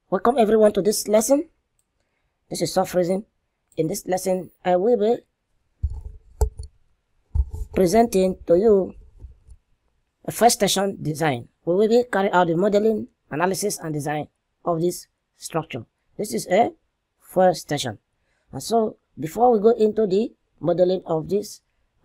Welcome everyone to this lesson. This is Soft Freezing. In this lesson, I will be presenting to you a first station design. We will be carrying out the modeling, analysis, and design of this structure. This is a first station. And so, before we go into the modeling of this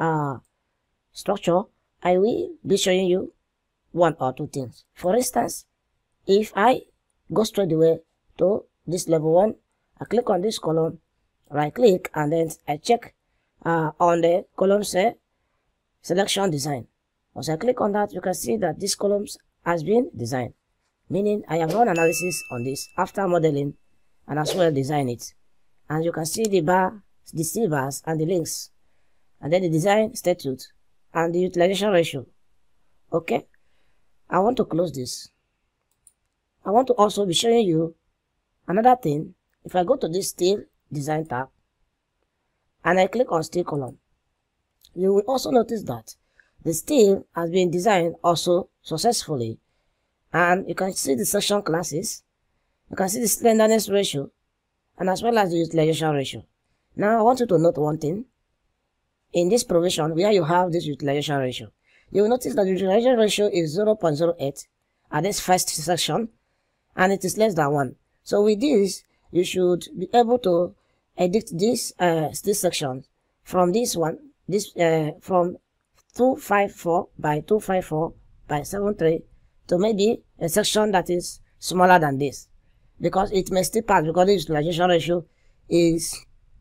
structure, I will be showing you one or two things. For instance, if I go straight away to this level 1, I click on this column, right click, and then I check on the column selection design. Once I click on that, you can see that this column has been designed, meaning I have run analysis on this after modeling and as well design it. And you can see the bar, the C bars, and the links, and then the design statute and the utilization ratio. Okay, I want to close this. I want to also be showing you another thing. If I go to this steel design tab and I click on steel column, you will also notice that the steel has been designed also successfully, and you can see the section classes, you can see the slenderness ratio, and as well as the utilization ratio. Now I want you to note one thing. In this provision where you have this utilization ratio, you will notice that the utilization ratio is 0.08 at this first section, and it is less than 1. So with this, you should be able to edit this section from this one, from 254 by 254 by 73 to maybe a section that is smaller than this, because it may still pass, because the utilization ratio is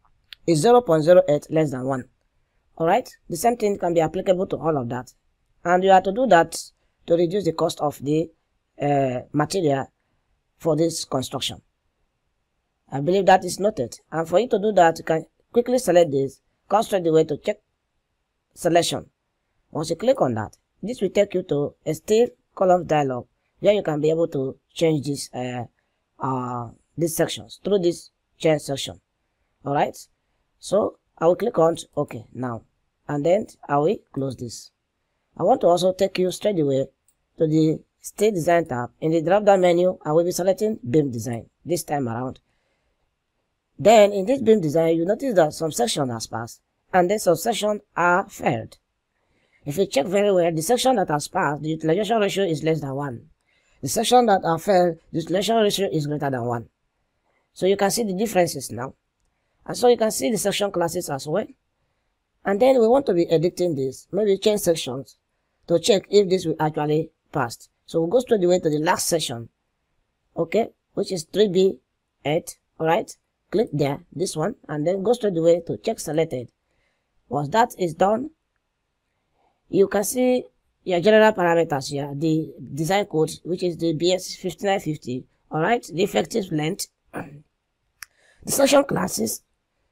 0.08 less than 1. Alright, the same thing can be applicable to all of that, and you have to do that to reduce the cost of the material for this construction. I believe that is noted, and for you to do that, you can quickly select this, come straight away to check selection. Once you click on that, this will take you to a steel column dialog where you can be able to change this these sections through this change section. Alright, so I will click on OK now, and then I will close this. I want to also take you straight away to the steel design tab. In the drop down menu, I will be selecting beam design this time around. Then in this beam design, you notice that some sections has passed and then some sections are failed. If you check very well, the section that has passed, the utilization ratio is less than 1. The section that are failed, the utilization ratio is greater than 1. So you can see the differences now. And so you can see the section classes as well. And then we want to be editing this, maybe change sections to check if this will actually pass. So we'll go straight away to the last section, okay, which is 3B8, alright, click there, this one, and then go straight away to check selected. Once that is done, you can see your general parameters here, the design code, which is the BS5950, alright, the effective length, the section classes,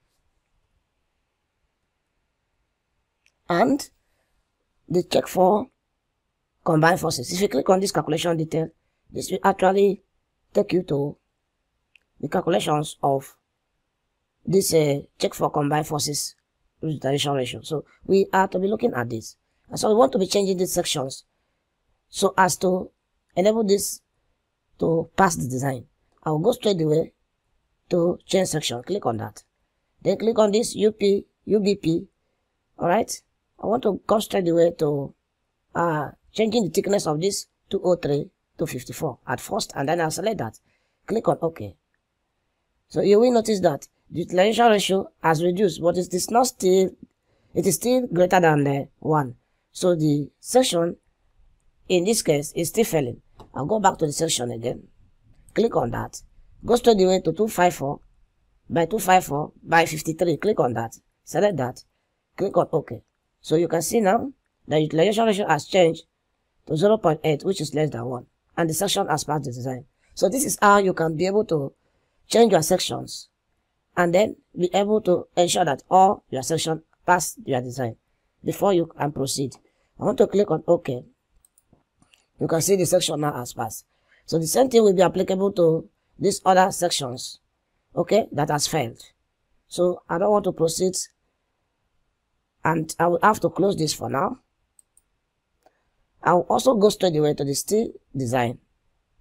and the check for combined forces. If you click on this calculation detail, this will actually take you to the calculations of this check for combined forces utilization ratio. So we are to be looking at this, and so we want to be changing these sections so as to enable this to pass the design. I will go straight away to change section, click on that, then click on this UBP. Alright, I want to go straight away to changing the thickness of this 203 to 54 at first, and then I'll select that, click on OK. So you will notice that the utilization ratio has reduced, but it is not still, it is still greater than 1. So the section in this case is still failing. I'll go back to the section again, click on that, go straight away to 254 by 254 by 53, click on that, select that, click on OK. So you can see now the utilization ratio has changed to 0.8, which is less than 1, and the section has passed the design. So this is how you can be able to change your sections and then be able to ensure that all your sections pass your design before you can proceed. I want to click on OK. You can see the section now has passed. So the same thing will be applicable to these other sections, okay, that has failed. So I don't want to proceed, and I will have to close this for now. I will also go straight away to the steel design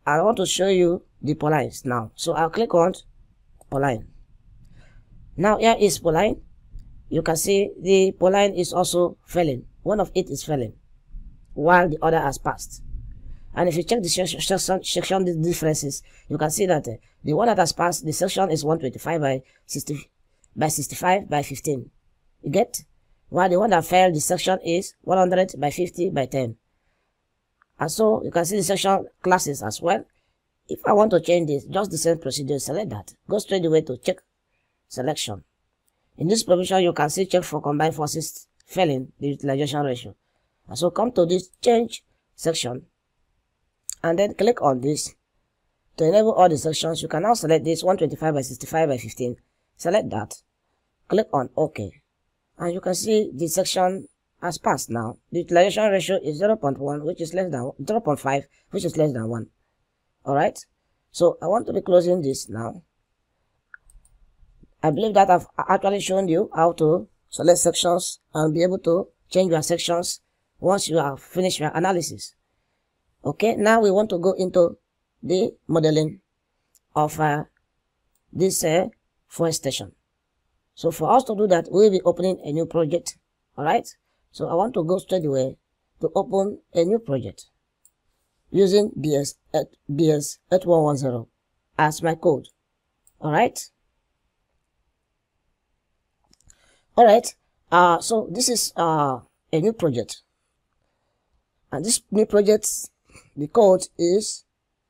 I want to show you the polines now. So I'll click on poline. Now here is poline. You can see the poline is also failing. One of it is failing, while the other has passed. And if you check the section differences, you can see that the one that has passed, the section is 125 by 65 by 15. You get? While the one that failed, the section is 100 by 50 by 10. And so you can see the section classes as well. If I want to change this, just the same procedure, select that. Go straight away to check selection. In this provision, you can see check for combined forces failing the utilization ratio. And so come to this change section and then click on this to enable all the sections. You can now select this 125 by 65 by 15. Select that. Click on OK. And you can see the section has passed now. The utilization ratio is 0.1, which is less than 0.5, which is less than 1. Alright. So I want to be closing this now. I believe that I've actually shown you how to select sections and be able to change your sections once you have finished your analysis. Okay, now we want to go into the modeling of this fuel station. So for us to do that, we'll be opening a new project. Alright, so I want to go straight away to open a new project using BS8110 as my code. Alright. Alright, so this is a new project, and this new project, the code is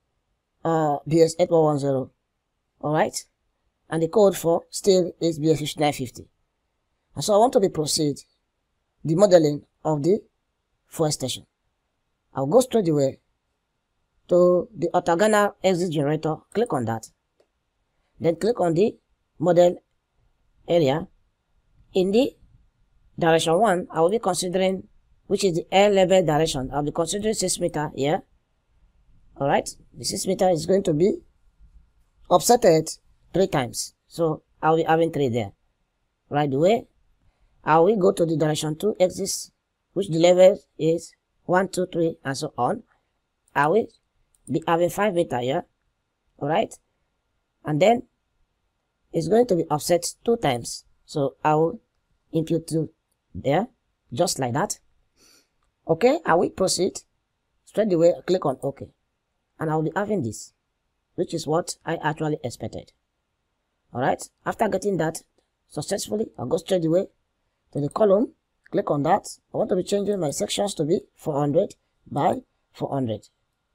BS8110, alright, and the code for still is BS5950. And so I want to proceed the modeling of the fuel station. I'll go straight away to the orthogonal exit generator, click on that, then click on the model area. In the direction 1, I will be considering, which is the air level direction. I'll be considering 6 meter here. Alright, the 6 meter is going to be offsetted 3 times. So I'll be having 3 there. Right away, I will go to the direction 2 axis, which the level is 1, 2, 3, and so on. I will be having 5 meter here. Alright, and then it's going to be offset 2 times. So I will impute 2 there, just like that. Okay, I will proceed straight away. Click on OK, and I will be having this, which is what I actually expected. Alright, after getting that successfully, I'll go straight away to the column. Click on that. I want to be changing my sections to be 400 by 400,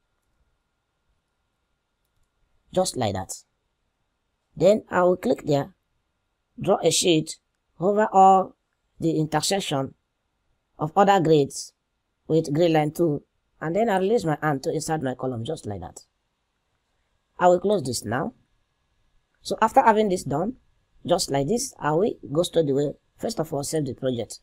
just like that. Then I will click there, draw a sheet over all the intersection of other grades with grade line 2, and then I release my hand to insert my column, just like that. I will close this now. So after having this done, just like this, I will go straight away. First of all, save the project.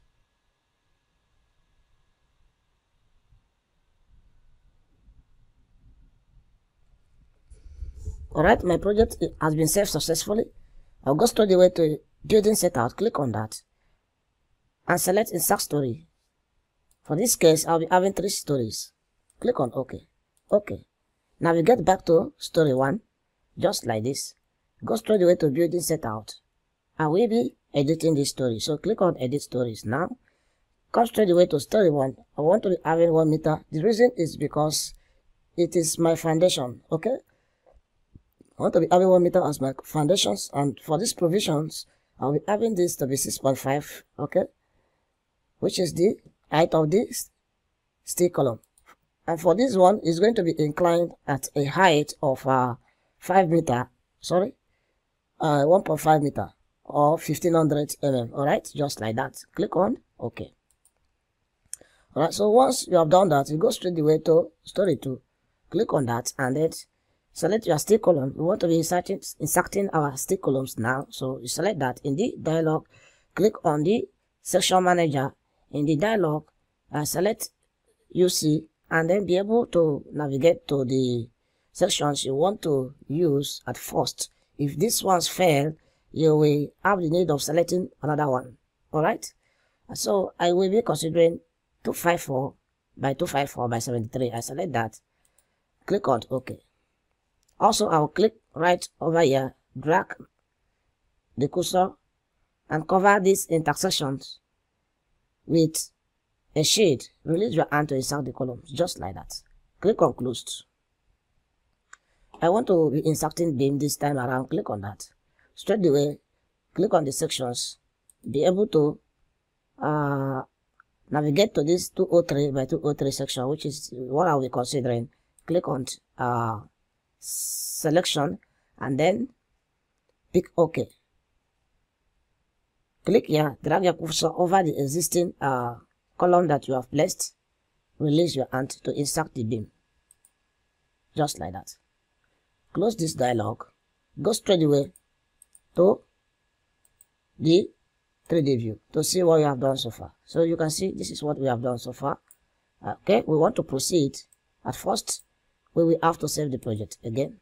Alright, my project has been saved successfully. I'll go straight away to building setout, click on that, and select insert story. For this case, I'll be having 3 stories. Click on OK. OK. Now we get back to story 1, just like this. Go straight away to building setout. I will be editing this story. So click on edit stories now. Come straight away to story 1. I want to be having 1 meter. The reason is because it is my foundation. Okay. I want to be having 1 meter as my foundations, and for these provisions, I'll be having this to be 6.5, okay, which is the height of this steel column. And for this one, it's going to be inclined at a height of 5 meter, sorry, 1.5 meter or 1500 mm, alright, just like that. Click on OK. Alright, so once you have done that, you go straight away to story 2. Click on that and then select your steel column. We want to be inserting our steel columns now. So you select that. In the dialog, click on the section manager. In the dialog, select UC and then be able to navigate to the sections you want to use at first. If this one's fail, you will have the need of selecting another one. Alright. So I will be considering 254 by 254 by 73. I select that. Click on OK. Also, I will click right over here, drag the cursor and cover these intersections with a shade. Release your hand to insert the columns, just like that. Click on closed. I want to be inserting beam this time around. Click on that. Straight away, click on the sections. Be able to navigate to this 203 by 203 section, which is what I'll be considering. Click on selection and then pick OK. Click here, drag your cursor over the existing column that you have placed. Release your hand to insert the beam, just like that. Close this dialog. Go straight away to the 3D view to see what you have done so far. So you can see this is what we have done so far. Okay, we want to proceed. At first, we will have to save the project again.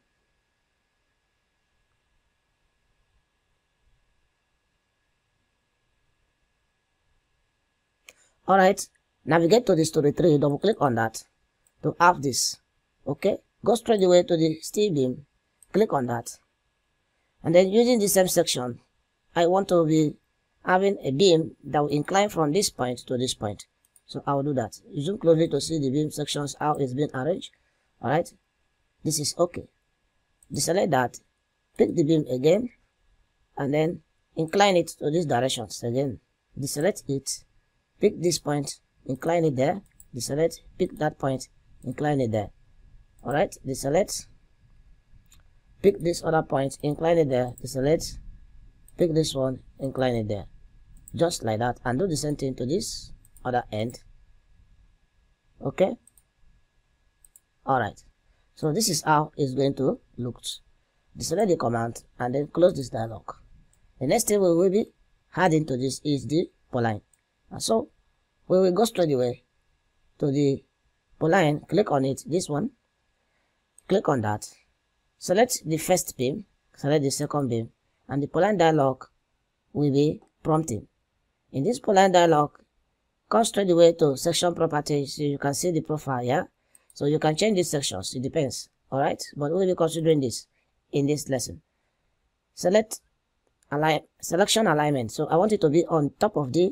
Alright, navigate to the story tree, double click on that to have this. Okay, go straight away to the steel beam, click on that. And then using the same section, I want to be having a beam that will incline from this point to this point. So I will do that. Zoom closely to see the beam sections, how it's been arranged. Alright, this is okay. Deselect that, pick the beam again, and then incline it to these directions again. Deselect it, pick this point, incline it there, deselect, pick that point, incline it there. Alright, deselect, pick this other point, incline it there, deselect, pick this one, incline it there. Just like that, and do the same thing to this other end. Okay. Alright, so this is how it's going to look. Deselect the command and then close this dialog. The next thing we will be adding to this is the polyline. And so we will go straight away to the polyline, click on it, this one, click on that, select the first beam, select the second beam, and the polyline dialog will be prompting. In this polyline dialog, come straight away to section properties. So you can see the profile here. So you can change these sections, it depends. Alright, but we'll be considering this in this lesson. Select selection alignment. So I want it to be on top of the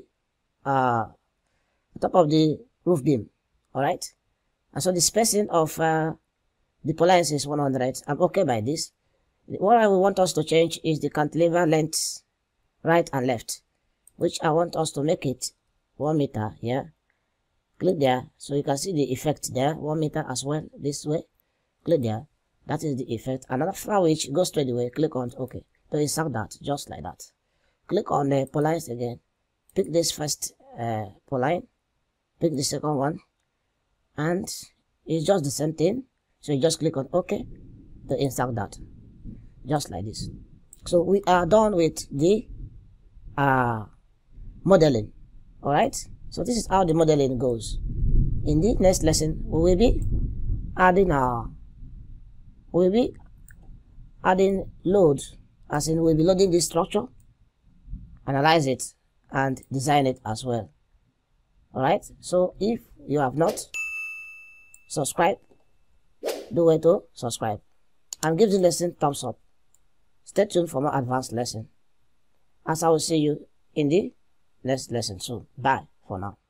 roof beam. Alright, and so the spacing of the polylines is 100. I'm okay by this. What I want us to change is the cantilever length, right and left, which I want us to make it 1 meter here. Click there, so you can see the effect there, 1 meter as well, this way. Click there, that is the effect. Another for which, go straight away, click on OK to insert that, just like that. Click on the polylines again, pick this first polyline, pick the second one, and it's just the same thing. So you just click on OK to insert that, just like this. So we are done with the modeling. Alright, so this is how the modeling goes. In the next lesson, we will be adding load, as in we'll be loading this structure, analyze it, and design it as well. Alright, so if you have not subscribed, do it to subscribe and give the lesson thumbs up. Stay tuned for more advanced lesson, as I will see you in the next lesson soon. Bye for now.